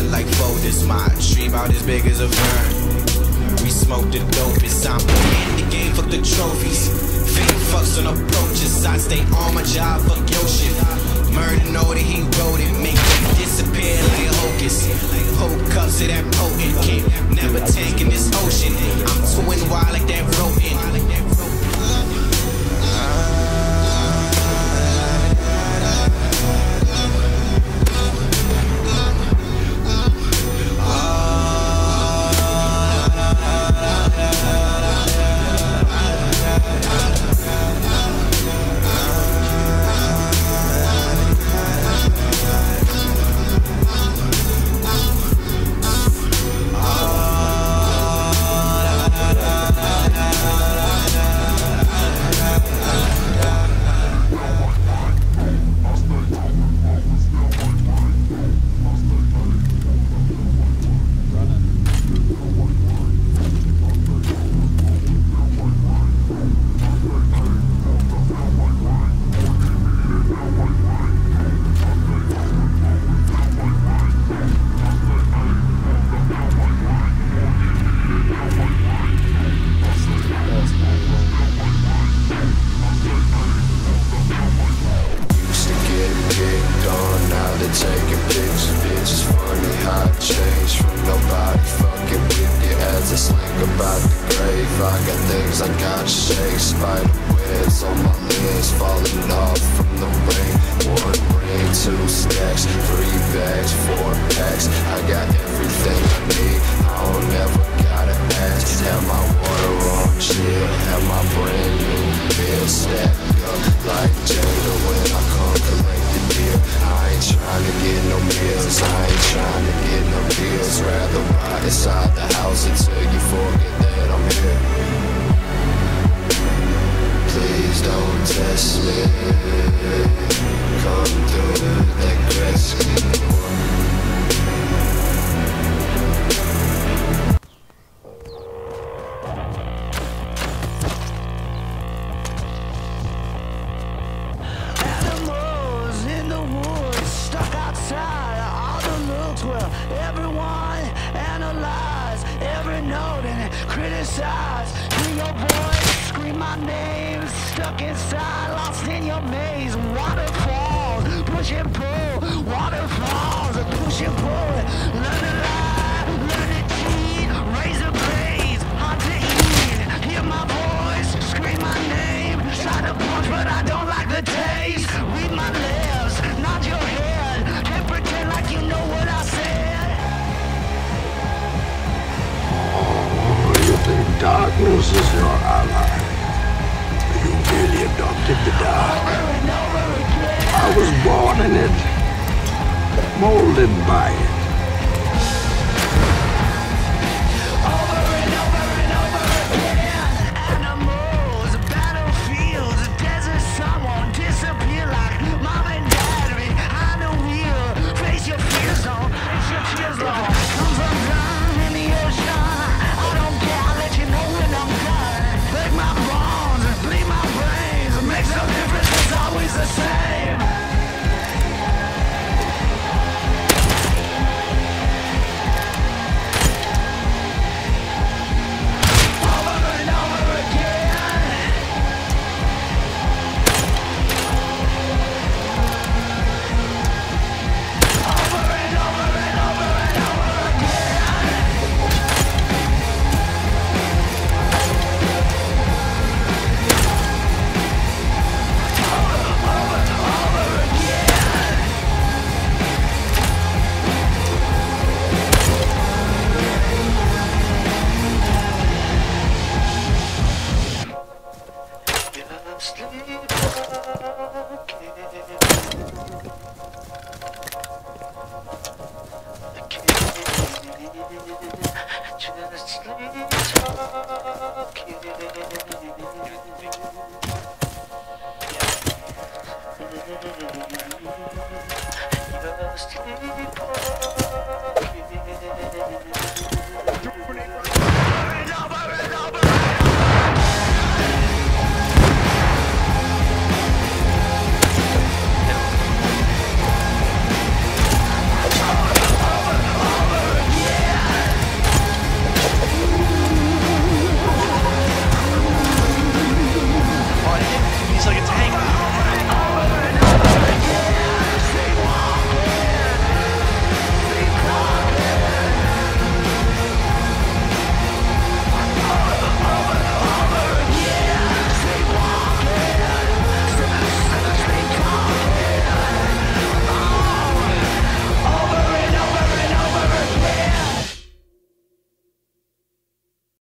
like folders. My tree about as big as a fern. We smoke the dopest. I'm in the game, fuck the trophies. Fake fucks on approaches. I stay on my job, fuck your shit. Murder know that he wrote it. Make it disappear like a hocus. Poke cups to that potent kid. Never tank in this ocean. I'm twin wild like that rodent. Taking pictures, it's funny how it changed from nobody fucking with you as I slang about the grave. I got things I gotta shake, spider webs on my limbs falling off from the rain. One ring, 2 stacks, 3 bags, 4 packs. I got everything I need, I don't ever gotta ask. Have my water on chill, have my brand new bill stacked up like Jada when I come collect the deal. I ain't trying to get no meals, I ain't trying to get no deals. Rather ride inside the house until you forget that I'm here. Please don't test me. Come through that Gretzky door. Everyone analyze every note and criticize. Hear your voice scream my name. Stuck inside, lost in your maze. Waterfalls, push and pull. Waterfalls, push and pull. Learn to lie, learn to cheat. Razor blades, hard to eat. Hear my voice scream my name. Try to punch, but I don't like the taste. Read my lips, nod your head, and pretend like you know what I said. Darkness is your ally. You really adopted the dark. I was born in it, molded by it. Over and over and over again. Animals, battlefields, desert sun won't disappear like mom and dad behind the wheel. Face your fears, don't face your tears, Lord. Come from down in the ocean. I don't care, I'll let you know when I'm done. Break my bones, bleed my brains. Makes no difference, it's always the same. Just sleep.